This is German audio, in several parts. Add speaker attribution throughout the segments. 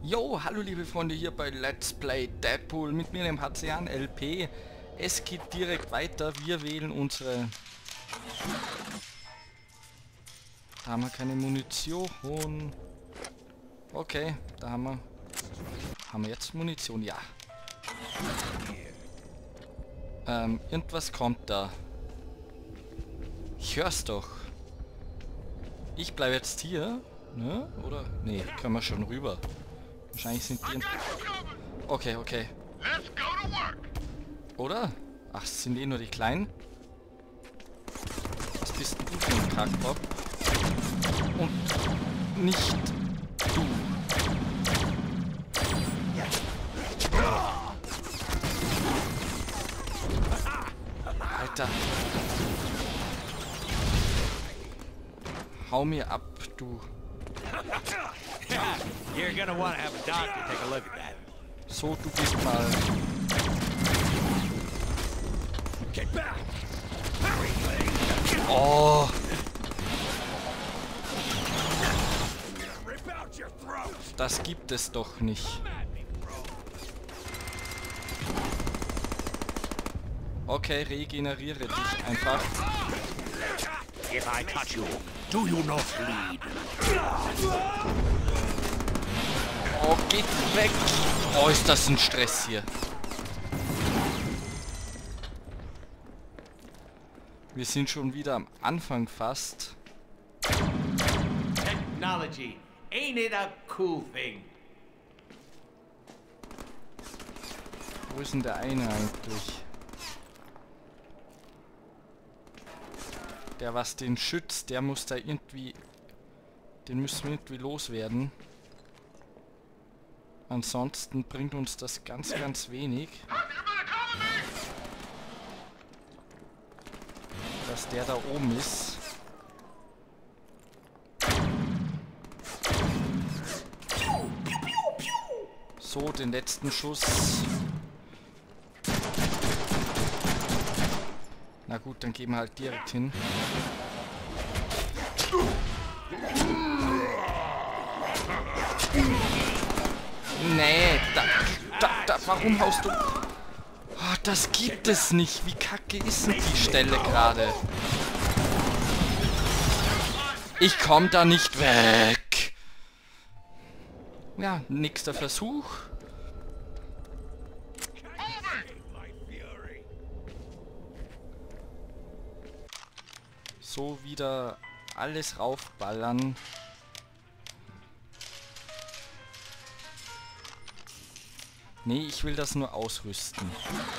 Speaker 1: Jo, hallo liebe Freunde hier bei Let's Play Deadpool mit mir dem Hazian LP. Es geht direkt weiter, wir wählen unsere... Da haben wir keine Munition. Okay, da haben wir... Haben wir jetzt Munition? Ja. Irgendwas kommt da. Ich hör's doch. Ich bleibe jetzt hier, ne? Oder? Nee, können wir schon rüber. Wahrscheinlich sind die... Okay, okay. Oder? Ach, es sind eh nur die Kleinen. Was bist denn du für ein Kackbock? Und nicht du. Alter. Hau mir ab, du.
Speaker 2: You're gonna want to have a doctor take a look at that.
Speaker 1: So, du bist mal...
Speaker 2: Get back!
Speaker 1: Oh!
Speaker 2: Rip out your throat!
Speaker 1: Das gibt es doch nicht. Okay, regeneriere dich einfach.
Speaker 2: If I touch you, do you not bleed?
Speaker 1: Oh, geht weg! Oh, ist das ein Stress hier. Wir sind schon wieder am Anfang fast.
Speaker 2: Technology, ain't it a cool thing?
Speaker 1: Wo ist denn der eine eigentlich? Der, was den schützt, der muss da irgendwie... Den müssen wir irgendwie loswerden. Ansonsten bringt uns das ganz, ganz wenig. Dass der da oben ist. So, den letzten Schuss. Na gut, dann gehen wir halt direkt hin. Nee, warum haust du... Oh, das gibt es nicht. Wie kacke ist denn die Stelle gerade? Ich komm da nicht weg. Ja, nächster Versuch. So, wieder alles raufballern. Nee, ich will das nur ausrüsten.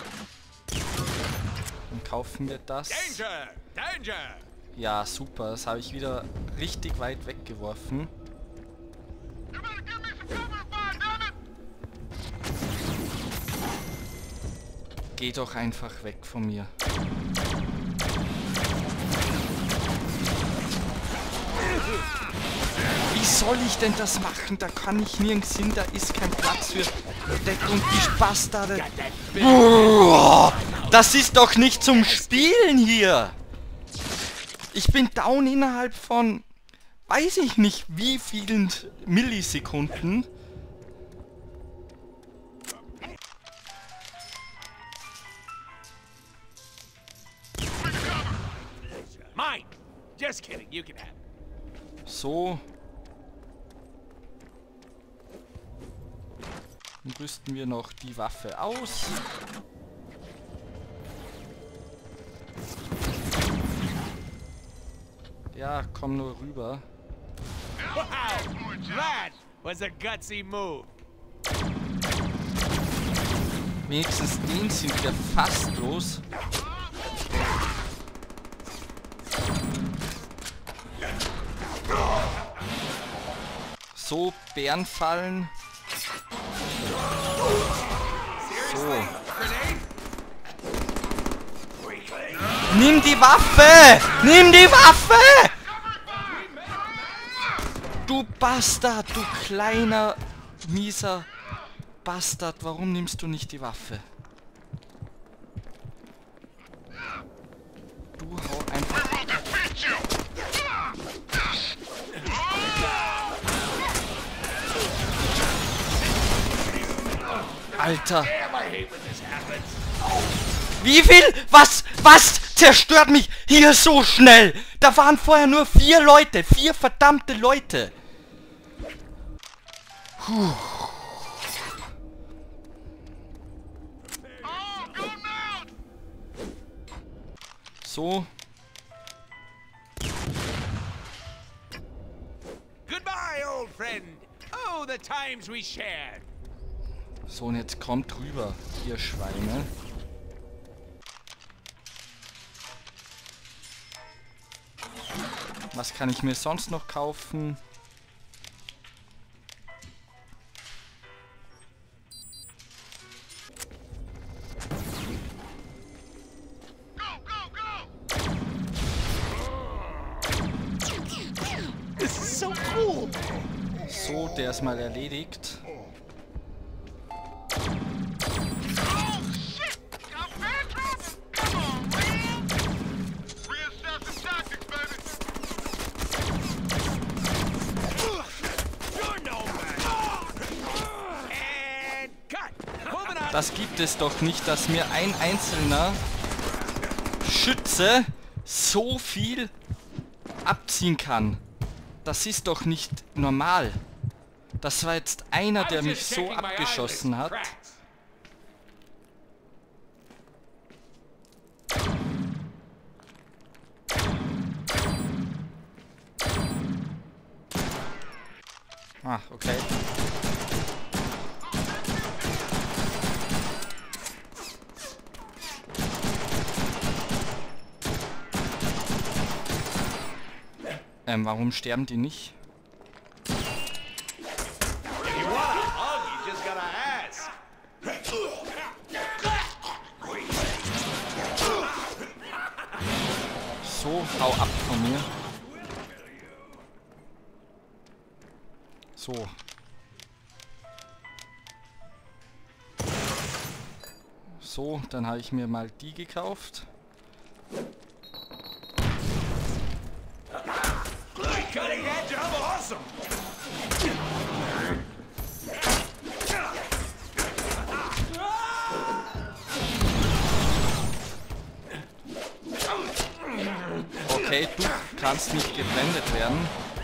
Speaker 1: Dann kaufen wir das.
Speaker 2: Danger! Danger!
Speaker 1: Ja, super. Das habe ich wieder richtig weit weggeworfen. Geh doch einfach weg von mir. Wie soll ich denn das machen? Da kann ich nirgends hin, da ist kein Platz für Deckung, die Bastarde. Das ist doch nicht zum Spielen hier. Ich bin down innerhalb von, weiß ich nicht wie vielen Millisekunden.
Speaker 2: Mine! Just kidding, you can have it.
Speaker 1: So. Dann rüsten wir noch die Waffe aus. Ja, komm nur rüber.
Speaker 2: Wow! That was a gutsy move.
Speaker 1: Wenigstens den sind wir fast los. So, Bärenfallen. So. Nimm die Waffe! Nimm die Waffe! Du Bastard, du kleiner, mieser Bastard. Warum nimmst du nicht die Waffe? Du hau einfach... Alter.
Speaker 2: Damn, I hate when this happens.
Speaker 1: Wie viel? Was zerstört mich hier so schnell? Da waren vorher nur 4 Leute. 4 verdammte Leute. Puh. So.
Speaker 2: Goodbye, old friend. Oh, the times we shared.
Speaker 1: So, und jetzt kommt rüber, ihr Schweine. Was kann ich mir sonst noch kaufen?
Speaker 2: This is so cool.
Speaker 1: So, der ist mal erledigt. Das gibt es doch nicht, dass mir ein einzelner Schütze so viel abziehen kann. Das ist doch nicht normal. Das war jetzt einer, der mich so abgeschossen hat. Ah, okay. Warum sterben die nicht? So, hau ab von mir. So. So, dann habe ich mir mal die gekauft.
Speaker 2: Cutting edge, I'm awesome.
Speaker 1: Okay, du kannst nicht geblendet werden.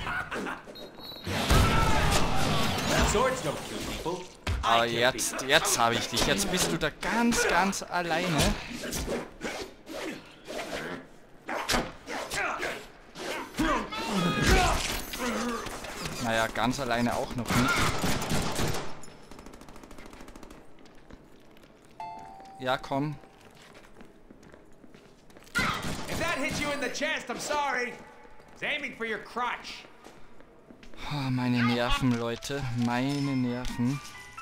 Speaker 1: Aber jetzt habe ich dich. Jetzt bist du da ganz alleine. Naja, ganz alleine auch noch nicht. Ja, komm.
Speaker 2: If that hit you in the chest, I'm sorry. It's aiming for your crotch.
Speaker 1: Oh, meine Nerven, Leute. Meine Nerven.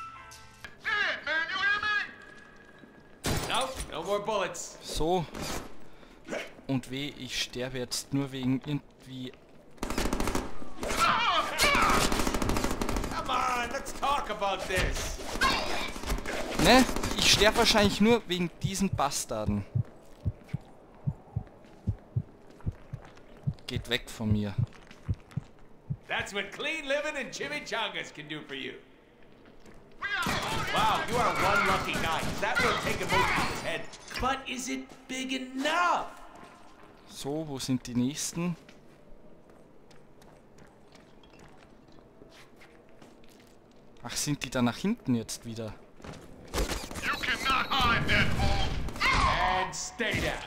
Speaker 2: Nope, no more bullets.
Speaker 1: So. Und weh, ich sterbe jetzt nur wegen irgendwie...
Speaker 2: Come on, let's talk about this.
Speaker 1: Ne? Ich sterbe wahrscheinlich nur wegen diesen Bastarden. Geht weg von mir.
Speaker 2: That's what clean living and chimichangas can do for you. Wow, you are one lucky guy. That will take a most people's head. But is it big enough?
Speaker 1: So, wo sind die nächsten? Ach, sind die da nach hinten jetzt wieder?
Speaker 2: And stay down.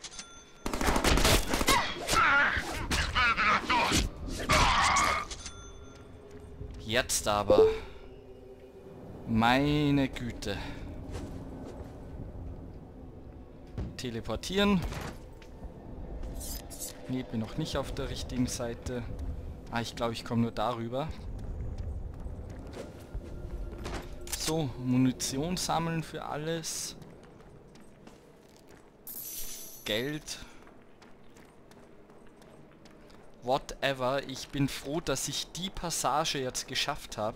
Speaker 1: Jetzt aber. Meine Güte. Teleportieren. Ne, bin noch nicht auf der richtigen Seite. Ah, ich glaube, ich komme nur darüber. So, Munition sammeln für alles. Geld. Whatever. Ich bin froh, dass ich die Passage jetzt geschafft habe.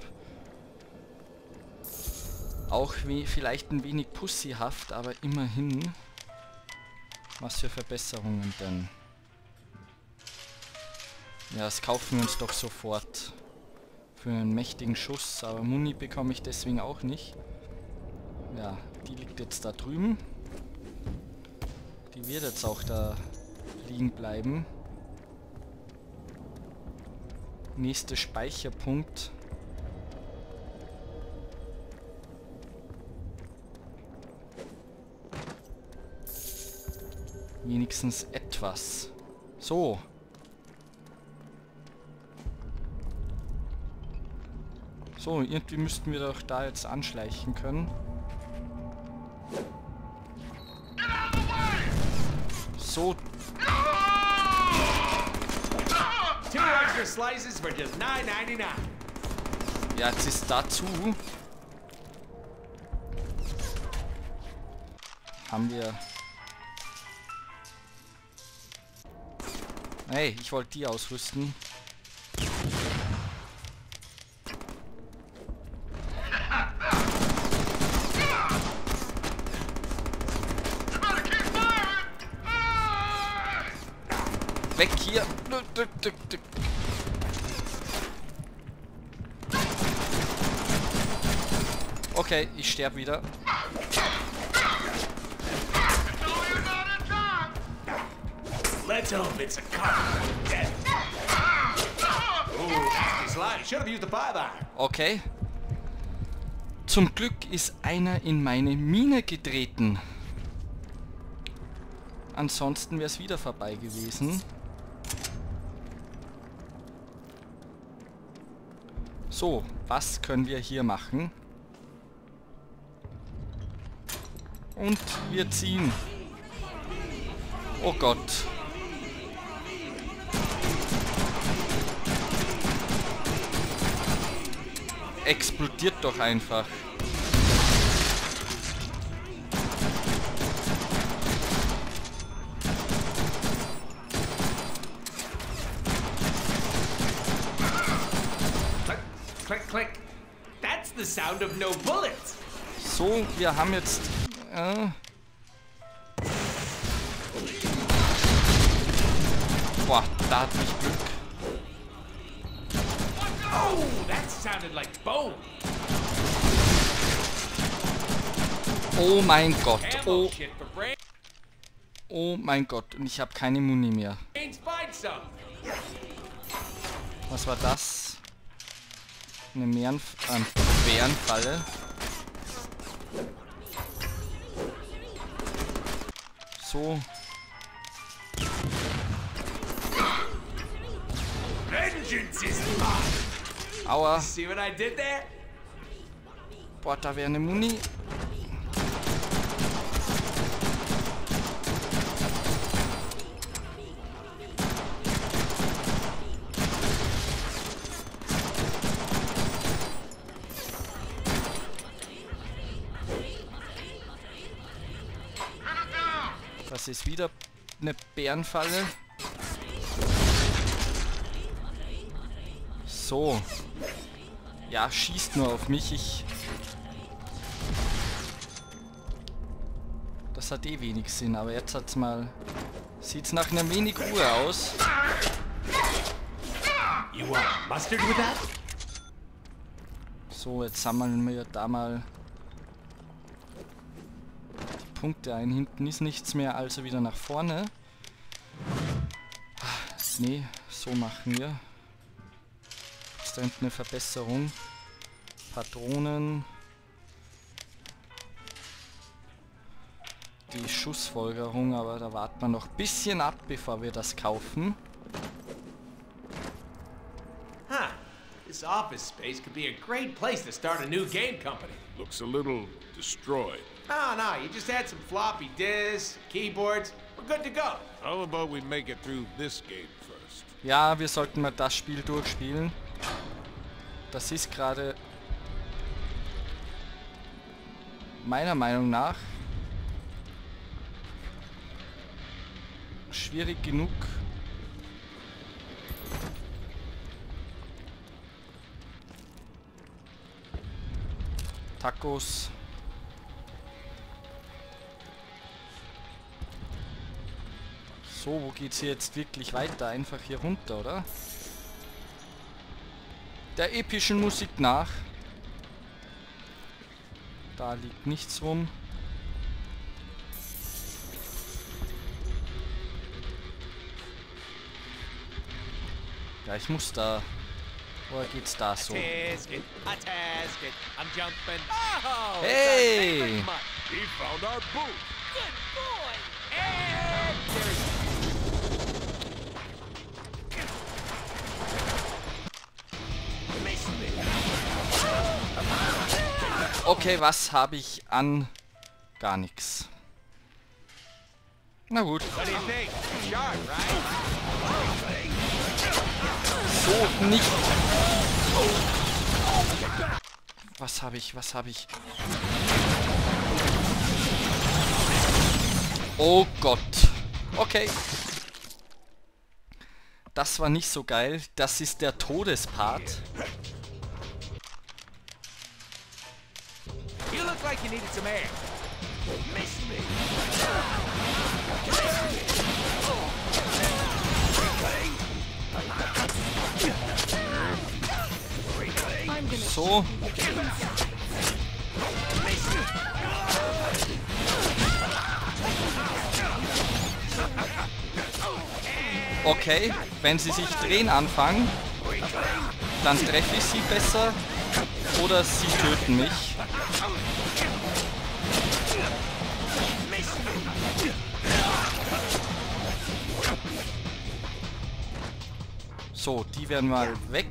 Speaker 1: Auch vielleicht ein wenig pussyhaft, aber immerhin. Was für Verbesserungen denn? Ja, das kaufen wir uns doch sofort. Für einen mächtigen Schuss, aber Muni bekomme ich deswegen auch nicht. Ja, die liegt jetzt da drüben. Die wird jetzt auch da liegen bleiben. Nächster Speicherpunkt. Wenigstens etwas. So. So, irgendwie müssten wir doch da jetzt anschleichen können. So.
Speaker 2: Two extra slices for just $9.99.
Speaker 1: Ja, jetzt ist dazu. Haben wir. Hey, ich wollte die ausrüsten. Weg hier! Okay, ich sterbe wieder.
Speaker 2: Let's hope it's a cop. Dead. Ooh, nasty slide. Should have used the 5-iron.
Speaker 1: Okay. Zum Glück ist einer in meine Mine getreten. Ansonsten wäre es wieder vorbei gewesen. So, was können wir hier machen? Und wir ziehen. Oh Gott. Explodiert doch einfach.
Speaker 2: Click, click. That's the sound of no bullets.
Speaker 1: So, wir haben jetzt... Boah, da hatte ich Glück.
Speaker 2: Oh, that sounded like bone.
Speaker 1: Oh mein Gott.
Speaker 2: Ammo shit for brains.
Speaker 1: Oh mein Gott. Und ich habe keine Muni mehr.
Speaker 2: Find some.
Speaker 1: Was war das? Eine Bärenfalle. So.
Speaker 2: Vengeance is mine.
Speaker 1: Aua.
Speaker 2: See what I did there?
Speaker 1: Boah, da wäre eine Muni. Das ist wieder eine Bärenfalle. So. Ja, schießt nur auf mich. Das hat eh wenig Sinn, aber jetzt hat's mal... Sieht's nach einer wenig Ruhe aus.
Speaker 2: You want mustard with that?
Speaker 1: So, jetzt sammeln wir da mal die Punkte ein. Hinten ist nichts mehr, also wieder nach vorne. Nee, so machen wir. Ist da hinten eine Verbesserung. Patronen. Die Schussfolgerung, aber da warten wir noch ein bisschen ab, bevor wir das kaufen.
Speaker 2: Huh. This office space could be a great place to start a new game company.
Speaker 3: Looks a little destroyed.
Speaker 2: No, you just add some floppy disks, keyboards. We're good to go.
Speaker 3: How about we make it through this game first?
Speaker 1: Ja, wir sollten mal das Spiel durchspielen. Das ist gerade meiner Meinung nach schwierig genug. Tacos. So, wo geht's hier jetzt wirklich weiter? Einfach hier runter, oder? Der epischen Musik nach. Da liegt nichts rum. Ja, ich muss da. Oder geht's da so?
Speaker 2: I'm jumping. Oh,
Speaker 1: Hey!
Speaker 3: He found our booth.
Speaker 2: good boy. And there's miss me.
Speaker 1: Okay, was habe ich an? Gar nichts. Na gut.
Speaker 2: What do you think? Sharp, right?
Speaker 1: So nicht. Was habe ich? Was habe ich? Oh Gott. Okay. Das war nicht so geil. Das ist der Todespart.
Speaker 2: You look like you needed some air. Miss me.
Speaker 1: So. Okay, wenn sie sich drehen anfangen, dann treffe ich sie besser oder sie töten mich. So, die werden mal weg.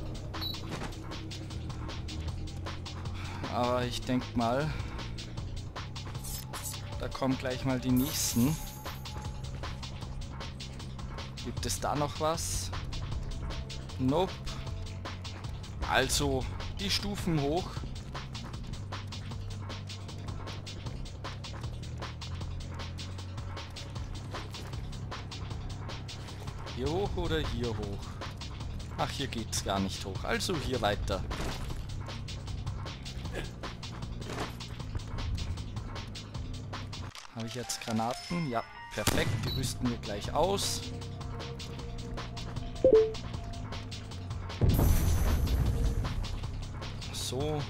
Speaker 1: Aber ich denke mal, da kommen gleich mal die nächsten. Gibt es da noch was? Nope. Also, die Stufen hoch. Hier hoch oder hier hoch? Ach, hier geht's gar nicht hoch. Also hier weiter. Habe ich jetzt Granaten? Ja, perfekt. Die rüsten wir gleich aus. So.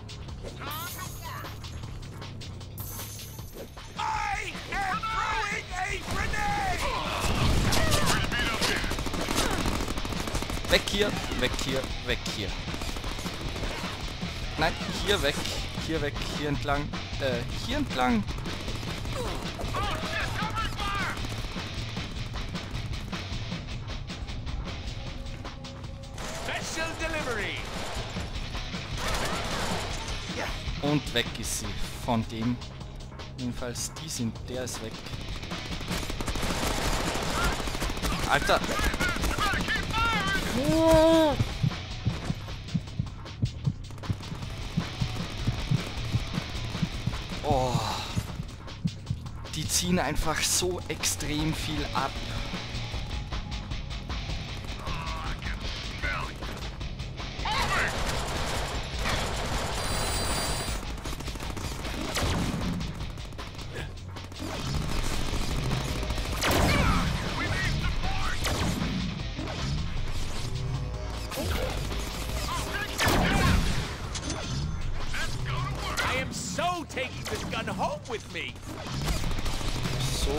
Speaker 2: I am throwing a grenade!
Speaker 1: Weg hier, weg hier, weg hier. Nein, hier weg, hier entlang, hier entlang.
Speaker 2: Special delivery!
Speaker 1: Und weg ist sie von dem. Jedenfalls der ist weg. Alter! Oh. Die ziehen einfach so extrem viel ab.
Speaker 2: I am so taking this gun home with me!
Speaker 1: So.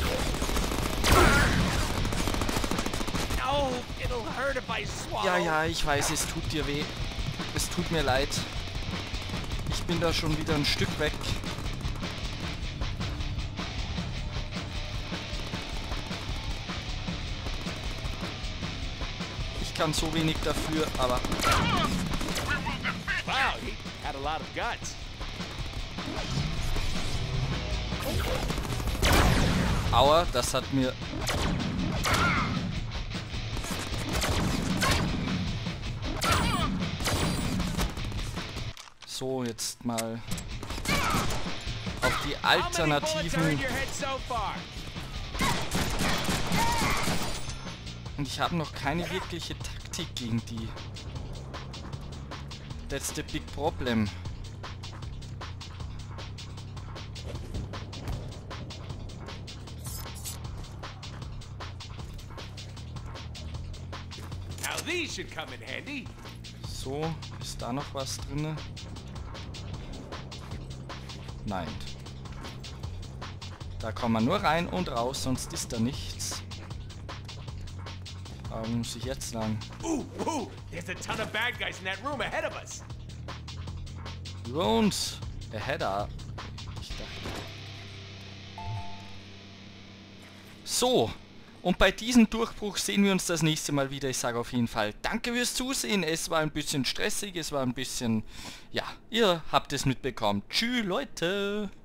Speaker 2: No, it'll hurt if I swallow.
Speaker 1: Ja, ja, ich weiß, es tut dir weh. Es tut mir leid. Ich bin da schon wieder ein Stück weg. Ich kann so wenig dafür, aber...
Speaker 2: Wow, he had a lot of guts.
Speaker 1: Aua, das hat mir... So, jetzt mal auf die
Speaker 2: How many bullets are in
Speaker 1: Alternativen.
Speaker 2: your head so far?
Speaker 1: Und ich habe noch keine wirkliche Taktik gegen die. That's the big problem.
Speaker 2: Now these should come in handy.
Speaker 1: So, ist da noch was drinne? Nein. Da kann man nur rein und raus, sonst ist da nichts. Aber muss ich jetzt lang?
Speaker 2: Ooh! There's a ton of bad guys in that room ahead of us.
Speaker 1: Über uns. Aheader. Ich dachte. So. Und bei diesem Durchbruch sehen wir uns das nächste Mal wieder. Ich sage auf jeden Fall danke fürs Zusehen. Es war ein bisschen stressig, es war ein bisschen... Ja, ihr habt es mitbekommen. Tschüss, Leute.